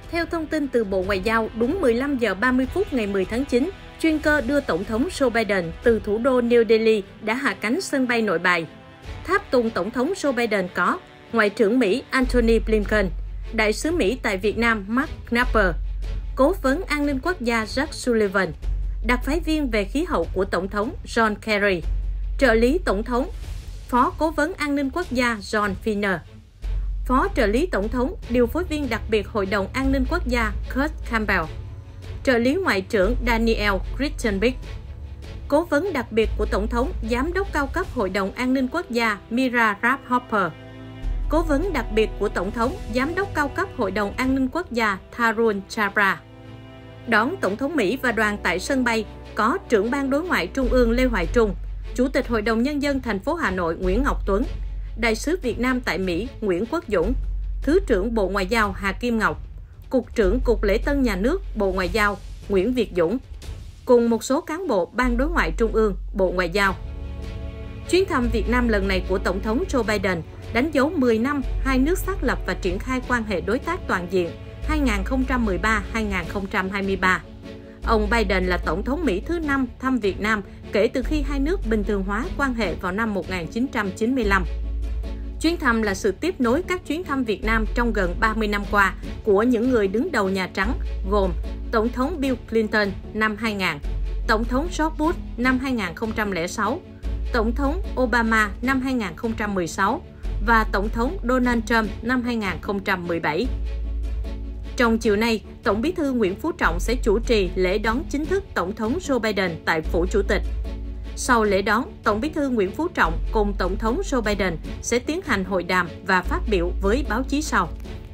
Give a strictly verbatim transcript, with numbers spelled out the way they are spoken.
Theo thông tin từ Bộ Ngoại giao, đúng mười lăm giờ ba mươi phút ngày mười tháng chín, chuyên cơ đưa Tổng thống Joe Biden từ thủ đô New Delhi đã hạ cánh sân bay Nội Bài. Tháp tùng Tổng thống Joe Biden có Ngoại trưởng Mỹ Antony Blinken, Đại sứ Mỹ tại Việt Nam Mark Knapper, Cố vấn An ninh Quốc gia Jake Sullivan, đặc phái viên về khí hậu của Tổng thống John Kerry, trợ lý Tổng thống, Phó Cố vấn An ninh Quốc gia John Finner, Phó trợ lý Tổng thống, điều phối viên đặc biệt Hội đồng An ninh Quốc gia Kurt Campbell, trợ lý Ngoại trưởng Daniel Crittenbrick, Cố vấn đặc biệt của Tổng thống, Giám đốc cao cấp Hội đồng An ninh Quốc gia Mira Raffhopper, Cố vấn đặc biệt của Tổng thống, Giám đốc cao cấp Hội đồng An ninh Quốc gia Tarun Chhabra. Đón Tổng thống Mỹ và đoàn tại sân bay có trưởng ban đối ngoại Trung ương Lê Hoài Trung, Chủ tịch Hội đồng Nhân dân thành phố Hà Nội Nguyễn Ngọc Tuấn, Đại sứ Việt Nam tại Mỹ Nguyễn Quốc Dũng, Thứ trưởng Bộ Ngoại giao Hà Kim Ngọc, Cục trưởng Cục Lễ tân Nhà nước Bộ Ngoại giao Nguyễn Việt Dũng, cùng một số cán bộ Ban Đối ngoại Trung ương, Bộ Ngoại giao. Chuyến thăm Việt Nam lần này của Tổng thống Joe Biden đánh dấu mười năm hai nước xác lập và triển khai quan hệ đối tác toàn diện hai nghìn không trăm mười ba đến hai nghìn không trăm hai mươi ba. Ông Biden là Tổng thống Mỹ thứ năm thăm Việt Nam kể từ khi hai nước bình thường hóa quan hệ vào năm một nghìn chín trăm chín mươi lăm. Chuyến thăm là sự tiếp nối các chuyến thăm Việt Nam trong gần ba mươi năm qua của những người đứng đầu Nhà Trắng, gồm Tổng thống Bill Clinton năm hai nghìn, Tổng thống George Bush năm hai nghìn không trăm lẻ sáu, Tổng thống Obama năm hai nghìn không trăm mười sáu và Tổng thống Donald Trump năm hai nghìn không trăm mười bảy. Trong chiều nay, Tổng bí thư Nguyễn Phú Trọng sẽ chủ trì lễ đón chính thức Tổng thống Joe Biden tại Phủ Chủ tịch. Sau lễ đón, Tổng bí thư Nguyễn Phú Trọng cùng Tổng thống Joe Biden sẽ tiến hành hội đàm và phát biểu với báo chí sau.